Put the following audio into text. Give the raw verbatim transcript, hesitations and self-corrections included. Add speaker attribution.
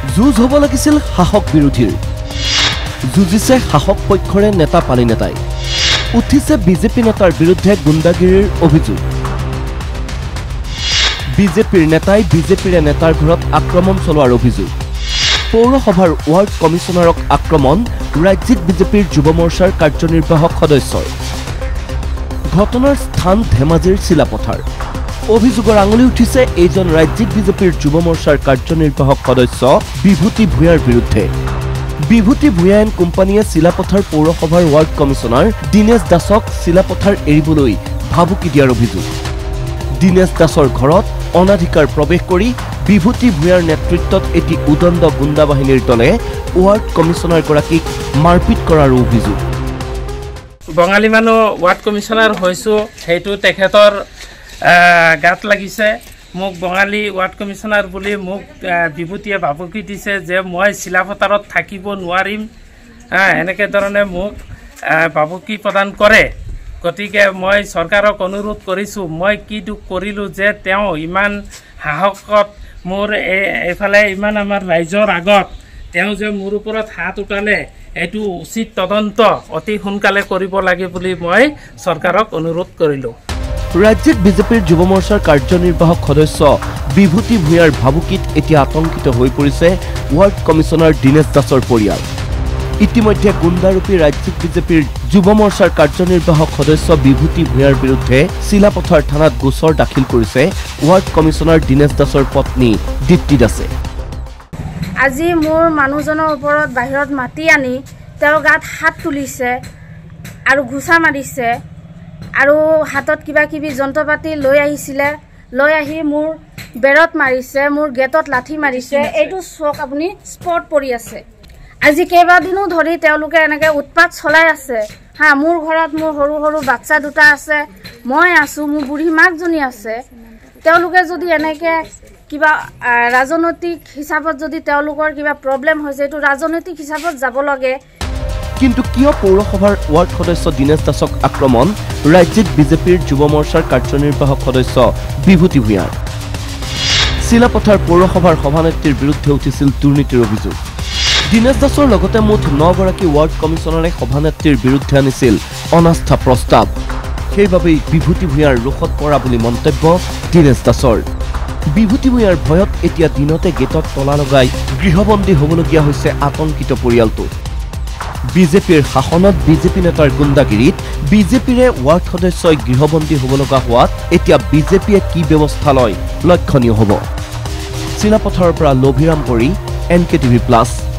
Speaker 1: যুঁজ হ'ব লাগিছিল শাসক বিৰোধীৰ যুঁজিছে শাসক পক্ষৰে নেতা পালি নেতাই উঠিছে বিজেপি নেতাৰ বিৰুদ্ধে গুণ্ডাগিৰিৰ অভিযোগ বিজেপিৰ নেতাই বিজেপিৰে নেতাৰ ঘৰত আক্ৰমণ চলোৱাৰ অভিযোগ পৌৰসভাৰ ৱাৰ্ড কমিছনাৰক আক্ৰমণ ৰাজ্যিক বিজেপিৰ যুৱ মৰ্চাৰ কাৰ্যনিৰ্বাহক সদস্যৰ ঘটনাৰ স্থান ধেমাজিৰ চিলাপথাৰ অভিযোগৰ আঙুলি উঠিছে এইজন ৰাজ্যিক বিজেপিৰ যুৱ মৰ্চাৰ কাৰ্যনিৰ্বাহক সদস্য বিভূতি ভূঞাৰ বিৰুদ্ধে বিভূতি ভূঞা এণ্ড কোম্পানীয়ে চিলাপথাৰ পৌৰসভাৰ ৱাৰ্ড কমিছনাৰ দীনেশ দাসক চিলাপথাৰ এৰিবলৈ ভাবুকি দিয়াৰ অভিযোগ দীনেশ দাসৰ ঘৰত অনাধিকাৰ প্ৰৱেশ কৰি বিভূতি ভূঞাৰ নেতৃত্বত এটি উদণ্ড গুণ্ডা বাহিনীৰ দলে ৱাৰ্ড কমিছনাৰগৰাকীক মাৰপিট কৰাৰ অভিযোগ
Speaker 2: বঙালী মানুহ ৱাৰ্ড কমিছনাৰ হৈছোঁ সেইটো তেখেতৰ গাত লাগিছে মোক বঙালী ৱাৰ্ড কমিছনাৰ বুলি মোক বিভূতিয়ে ভাবুকি দিছে যে মই চিলাপথাৰত থাকিব নোৱাৰিম এনেকৈ ধৰণে মোক ভাবুকি প্ৰদান কৰে গতিকে মই চৰকাৰক অনুৰোধ কৰিছোঁ মই কি দুখ কৰিলোঁ যে তেওঁ ইমান সাহসত মোৰ এইফালে ইমান আমাৰ ৰাইজৰ আগত তেওঁ যে মোৰ ওপৰত হাত উঠালে এইটো উচিত তদন্ত অতি সোনকালে কৰিব লাগে বুলি মই চৰকাৰক অনুৰোধ কৰিলোঁ
Speaker 1: ৰাজ্যিক বিজেপিৰ যুৱ মৰ্চাৰ কাৰ্যনিৰ্বাহক সদস্য বিভূতি ভূঞাৰ ভাবুকিত এতিয়া আতংকিত হৈ পৰিছে ৱাৰ্ড কমিছনাৰ দীনেশ দাসৰ পৰিয়াল ইতিমধ্যে গুণ্ডাৰূপী ৰাজ্যিক বিজেপিৰ যুৱ মৰ্চাৰ কাৰ্যনিৰ্বাহক সদস্য বিভূতি ভূঞাৰ বিৰুদ্ধে চিলাপথাৰ থানাত গোচৰ দাখিল কৰিছে ৱাৰ্ড কমিছনাৰ দীনেশ দাসৰ পত্নী দীপ্তি দাসে
Speaker 3: আজি মোৰ মানুহজনৰ ওপৰত বাহিৰত মাতি আনি তেওঁৰ গাত হাত তুলিছে আৰু ঘুচা মাৰিছে আৰু হাতত কিবা কিবি যন্ত্ৰপাতি লৈ আহিছিলে লৈ আহি মোৰ বেৰত মাৰিছে মোৰ গেটত লাঠি মাৰিছে এইটো চক আপুনি স্পট পৰি আছে আজি কেইবাদিনো ধৰি তেওঁলোকে এনেকৈ উৎপাত চলাই আছে হা মোৰ ঘৰত মোৰ সৰু সৰু বাচ্চা দুটা আছে মই আছোঁ মোৰ বুঢ়ী মাকজনী আছে তেওঁলোকে যদি এনেকৈ কিবা ৰাজনৈতিক হিচাপত যদি তেওঁলোকৰ কিবা প্ৰব্লেম হৈছে এইটো ৰাজনৈতিক হিচাপত যাব লাগে
Speaker 1: কিন্তু কিয় পৌৰসভাৰ ৱাৰ্ড সদস্য দীনেশ দাসক আক্ৰমণ ৰাজ্যিক বিজেপিৰ যুৱ মৰ্চাৰ কাৰ্যনিৰ্বাহক সদস্য বিভূতি ভূঞাৰ চিলাপথাৰ পৌৰসভাৰ সভানেত্ৰীৰ বিৰুদ্ধে উঠিছিল দুৰ্নীতিৰ অভিযোগ দীনেশ দাসৰ লগতে মুঠ নগৰাকী ৱাৰ্ড কমিছনাৰে সভানেত্ৰীৰ বিৰুদ্ধে আনিছিল অনাস্থা প্ৰস্তাৱ সেইবাবেই বিভূতি ভূঞাৰ ৰোষত পৰা বুলি মন্তব্য দীনেশ দাসৰ বিভূতি ভূঞাৰ ভয়ত এতিয়া দিনতে গেটত তলা লগাই গৃহবন্দী হ'বলগীয়া হৈছে আতংকিত পৰিয়ালটো বিজেপিৰ শাসনত বিজেপি নেতাৰ গুণ্ডাগিৰিত বিজেপিৰে ৱাৰ্ড সদস্যই গৃহবন্দী হ'ব লগা হোৱাত এতিয়া বিজেপিয়ে কি ব্যৱস্থা লয় লক্ষণীয় হ'ব চিলাপথাৰৰ পৰা লভিৰাম কৰি এন কে টিভি প্লাছ